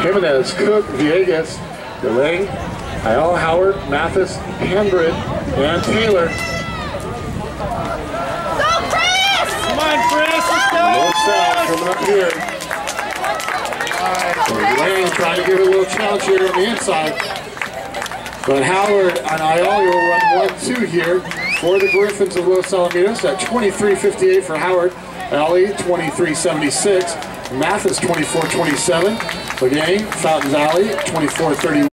Jimenez, Cook, Villegas, DeLay, Ayale, Howard, Mathis, Pambid, and Taylor. Go, Chris! Come on, Chris, let's go! North South coming up here. So Lane trying to give it a little challenge here on the inside. But Howard and Ayale will run 1-2 here for the Griffins of Los Alamitos at 23:58 for Howard. Ayale 23:76. Mathis 24:27. Again, Fountain Valley 24:31.